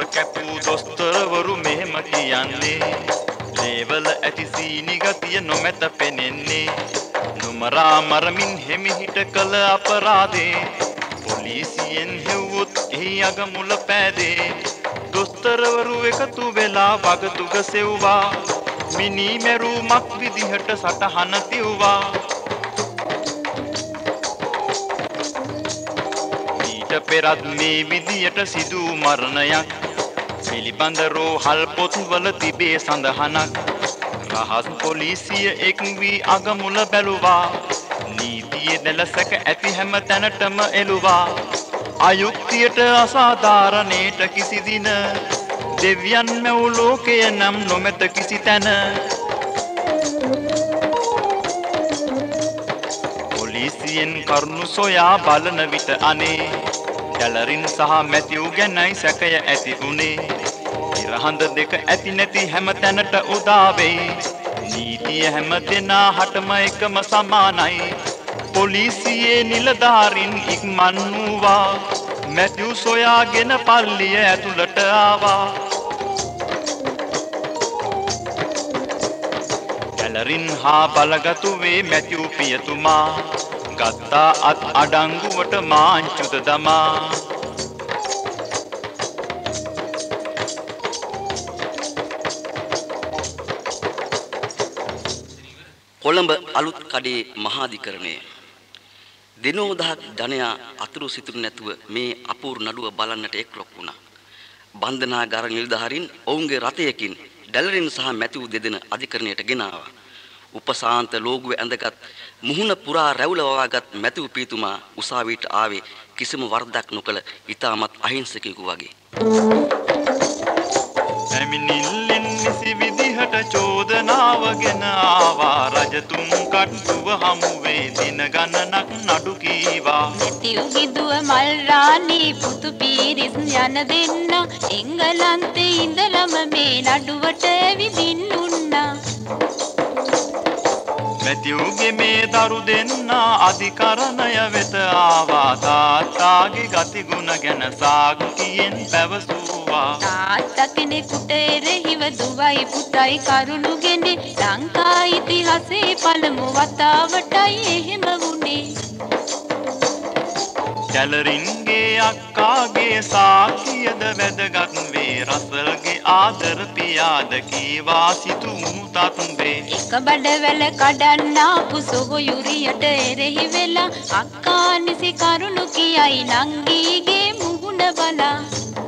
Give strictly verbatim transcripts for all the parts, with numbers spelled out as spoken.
කැපූ දොස්තරවරු මෙහෙම කියන්නේ ලේවල ඇති සීනි ගතිය නොමැත පෙනෙන්නේ නුමරා මරමින් හිමිහිට කළ අපරාධේ පොලිසියෙන් හෙව්වොත් එහි අග මුල පෑදේ දොස්තරවරු එකතු වෙලා වගතුග සෙව්වා මිනි මැරුමක් විදිහට සටහන තිව්වා ඊට පෙරත් මේ විදියට සිදු මරණයක් පිළිබඳ රෝහල් පොත්වල තිබේ සඳහනක් රහස් පොලිසිය එක් වී අග මුල බැලුවා නීතියේ දැලසක ඇති හැම තැනටම එළුවා අයුක්තියට අසාධාරණයට කිසි දින දෙවියන් මැව් ලෝකය නම් නොමැත කිසි තැන පොලිසියෙන් කරුණු සොයා බලන විට අනේ ඩැලරින් සහ මැතිව් ගැනයි සැකය ඇති උනේ ඉරහඳ දෙක ඇති නැති හැම තැනට උදා වෙයි නීතිය හැම දෙනා හටම එකම සමානයි පොලිසියේ නිලධාරින් ඉක්මන් වූවා මැතිව් සොයාගෙන පල්ලිය ඇතුළට ආවා ඩැලරින් හා බලගතු වේ මැතිව් පියතුමා ගත්තා අත් අඩංගුවට මාංචුද දමා කොළඹ අලුත් කඩේ මහාධිකරණය දිනෝදහක් ජනයා අතුරු සිතුරු නැතුව මේ අපූර්ව නඩුව බලන්නට එක්රොක් වුණා. බන්ධනාගාර නිලධාරීන් ඔවුන්ගේ රථයකින් ඩැලරින් සහ මැතිව් දෙදෙන අධිකරණයට ගෙනාවා. උපසාන්ත ලෝගුව ඇඳගත් මුහුණ පුරා රැවුල වවාගත් මැතිව් පීතුමා උසාවියට ආවේ කිසිම වරදක් නොකළ ඉතාමත් අහිංසකයෙකු වගේ. පැමිණිල්ලෙන් නිසි විදිහට චෝදනාවගෙන ආවා රජතුන් කට්ටුව හමුවේ දින ගණනක් නඩු කීවා මැතිව් හිදුව මල් රාණී පුතු පීරිස් යන දෙන්න එංගලන්තේ ඉඳලම මේ නඩුවට ඇවිදින් උන්නා මැතිව්ගේ මේ දරු දෙන්න අධිකරණය වෙත ආවා තාත්තාගේ ගතිගුණ ගැන සාක්කියෙන් පැවසුවා තාත්තා කෙනෙකුට එරෙහිව දුවයි පුතයි කරුණුගෙන ලංකා ඉතිහාසයේ පළමු වතාවටයි එහෙම වුණේ ඩැලරින්ගේ අක්කාගේ සාක්කියද වැදගත් වේ රසල්ගේ ආදර පියාද කීවා සිතුමු තත්වේ එක බඩවැල කඩන්න ආපු සොහොයුරියට එරෙහි වෙලා අක්කා නිසි කරුණු කියයි නංගීගේ මුහුණ බලා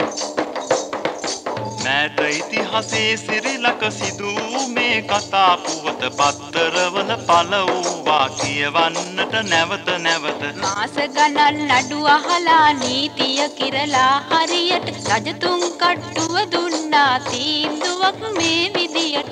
මෑත ඉතිහාසයේ සිරිලක සිදු මේ කතා පුවත පත්තරවල පළ වූවා කියවන්නට නැවත නැවත මාස ගණන් නඩු අහලා නීතිය කිරලා හරියට රජතුන් කට්ටුව දුන්නා තීන්දුවක් මේ විදියට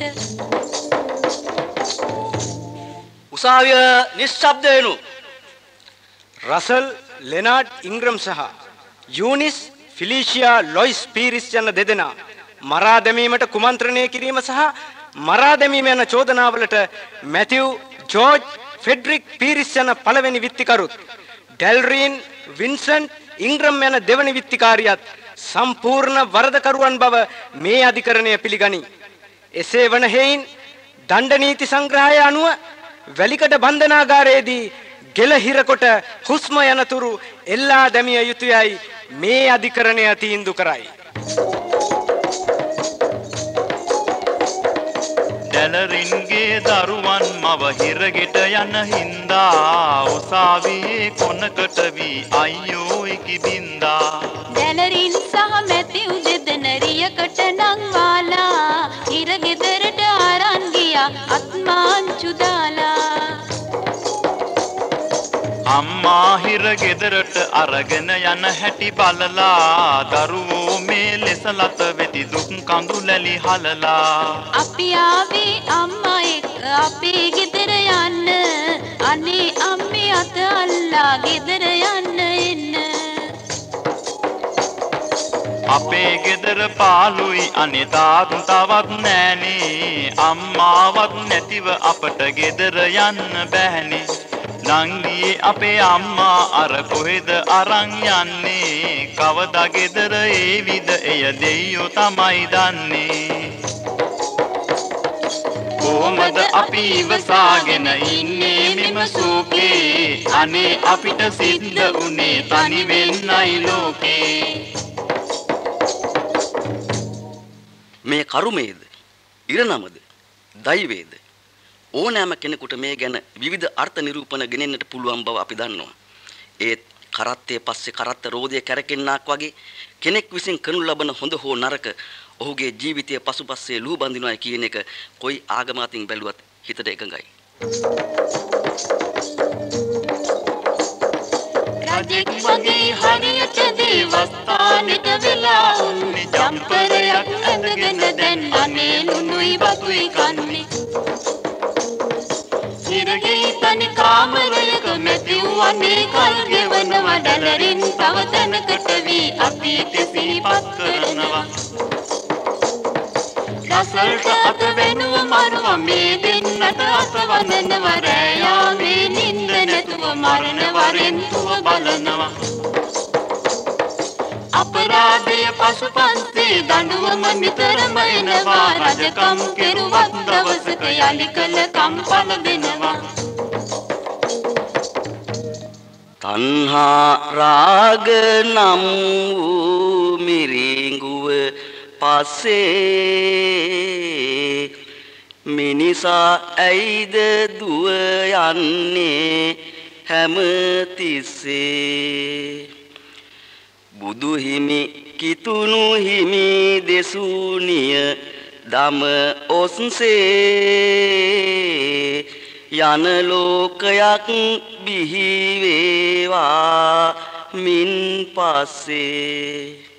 උසාවිය නිශ්ශබ්ද වෙනු රසල් ලෙනාඩ් ඉංග්‍රම් සහ යූනිස් ෆිලිෂියා ලොයිස් පීරිස් යන දෙදෙනා මරා දැමීමට කුමන්ත්‍රණය කිරීම සහ මරා දැමීම යන චෝදනාවලට මැතිව් ජෝර්ජ් ෆෙඩරික් පීරිස් යන පළවෙනි විත්තිකරුත් ඩැල්රින් වින්සන්ට් ඉංග්‍රම් යන දෙවනි විත්තිකාරියත් සම්පූර්ණ වරදකරුවන් බව මේ අධිකරණය පිළිගනී. එසේ වන හේයින් දණ්ඩ නීති සංග්‍රහය අනුව වැලිකඩ බන්ධනාගාරයේදී ගෙල හිරකොට හුස්ම යනතුරු එල්ලා දැමිය යුතුයයි මේ අධිකරණය තීන්දුව කරයි. ඩැලරින්ගේ දරුවන් මව හිරගෙට යන හින්දා උසාවියේ කොනකට වී අයියෝ ඉකි බින්දා ඩැලරින් සහ මැතිව් දෙදෙන රියකට නංවාලා හිරගෙදරට අරන් ගියා අත්මාංචු දාලා අම්මා හිරගෙදරට අරගෙන යන හැටි බලලා දරුවෝ මේ ලෙස ලත වෙති දුක් කඳු ලැලි හලලා අපි ආවේ අම්මා එක්ක අපේ ගෙදර යන්න අනේ අම්මේ අත අල්ලා ගෙදර යන්න එන්න අපේ ගෙදර පාළුයි අනේ තාත්තා තවත් නෑනේ අම්මාවත් නැතිව අපට ගෙදර යන්න බෑනේ නංගියේ අපේ අම්මා අර කොහෙද අරන් යන්නේ කවදා ගෙදර ඒවිද එය දෙයියෝ තමයි දන්නේ කොහමද අපි ඉවසාගෙන ඉන්නේ මෙම සෝකේ අනේ අපිට සිද්ධ උනේ තනි වෙන්නයි ලෝකේ මේ කරුමේද ඉරණමද දෛවේද ඕනෑම කෙනෙකුට මේ ගැන විවිධ අර්ථ නිරූපණ ගෙනෙන්නට පුළුවන් බව අපි දන්නවා. ඒත් කරත්තේ පස්සේ කරත්ත රෝදය කැරකෙන්නාක් වගේ කෙනෙක් විසින් කරනු ලබන හොඳ හෝ නරක ඔහුගේ ජීවිතයේ පසුපස්සේ ලුහු බඳිනවා කියන එක කොයි ආගම අතින් බැලුවත් හිතට එකඟයි. රජෙක් වගේ හරියට දේවස්ථානෙට වෙලා උන්නේ ජම්පරයක් ඇඳගෙන දැන් අනේ ලුණුයි බතුයි කන්නේ ඉරගේ තනි කාමරයක මැතිවන්නේ කල් ගෙවනවා ඩලරින් තව තැනකට වී අතීතෙ සිහිපත් කරනවා රසල්ට අත වෙනුව මරුව මේ දෙන්නට අසවනනවා රෑයාවේ නින්ද නැතුව මරණ වරෙන් තුව බලනවා අපරාධය පසුපස්සේ දඬුවම නිතරම එනවා රජකම් කෙරුවත් දවසක යලි කළ කම්පල දෙනවා තණ්හා රාග නම් වූ මිරිඟුව පස්සේ මිනිසා ඇයිද දුව යන්නේ හැමතිස්සේ බුදු හිමි කිතුණු හිමි දෙසුනිය දම ඔස්සේ යන ලෝකයක් බිහි වේවා මින් පස්සේ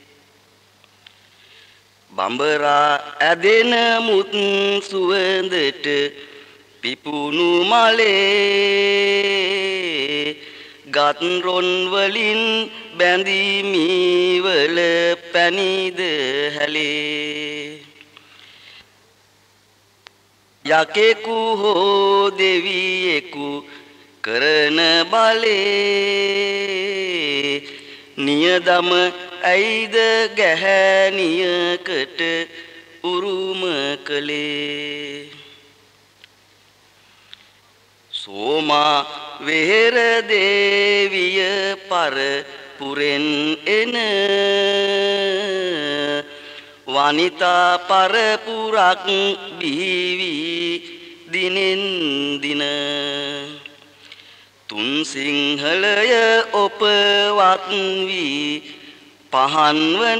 බඹරා ඇදෙන මුත් සුවඳට පිපුණු මලේ ගත් රොන් වලින් බැඳීමි වල පැනිද හැලේ යකෙකු හෝ දෙවියෙකු කරන බලේ නියදම ඇයිද ගැහැණියකට උරුම කළේ සෝමා වෙහෙර දේවිය පර පුරෙන් එන වනිතා පරපුරක් බිහිවි දිනෙන් දින තුන් සිංහලය ඔපවත් වී පහන් වන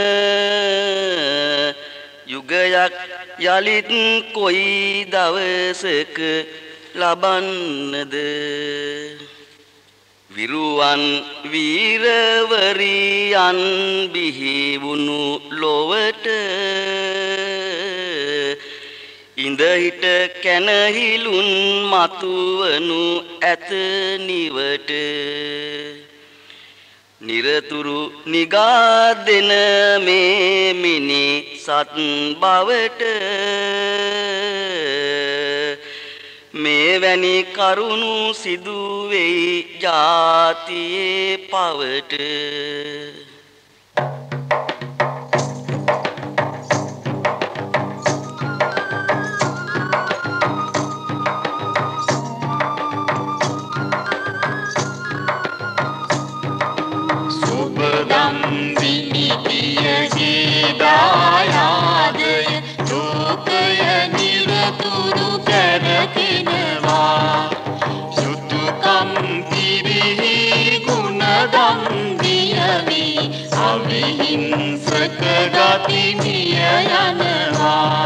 යුගයක් යලිත් කොයි දවසක ලබන්නද විරුවන් වීරවරියන් බිහි වුණු ලොවට ඉඳ හිට කැනහිලුන් මතුවනු ඇත නිවට නිරතුරු නිගා දෙන මේ මිනිසත් බවට මෙවැනි කරුණු සිදු වෙයි ජාතියේ පවට සුබදම් විනිවියගේ දායාදය ලෝකය නිරතුරු කැරකෙනවා යුතුයකම් පිරිහි ගුණදම් දියවි අවිහිංසක ගති මිය යනවා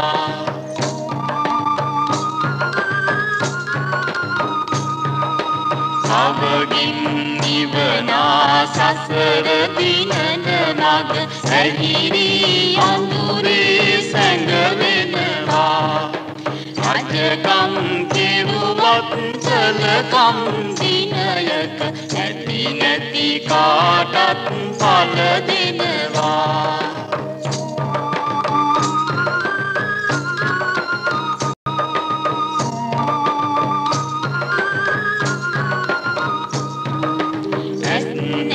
අවගින් නිවනා සසර දිනන මග ඇහිරි අඳුරේ සැඟවෙනවා රජකම් කෙරුවත් සලකම් දිනයක ඇති නැති කාටත් පල දෙනවා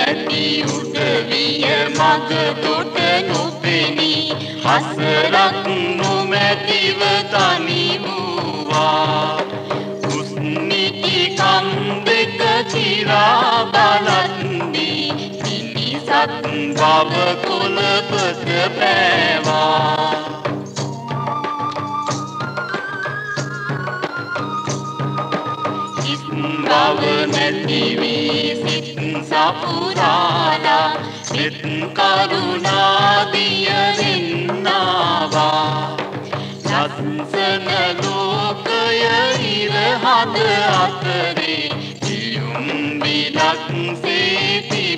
නැති උදවිය මග දොට නොපෙනී හසරක් නොමැතිව තනි වූවා උස්නිටි කම් දෙක තිරා බලද්දී මිනිසත් බව කොළපත පෑවා බව නැති වී සිත් සපුරාලා සිත් කරුණාදිය වෙන්නාවා සත්සන ලෝකය ඉර හද අතරේ සියුම් විලක් සේ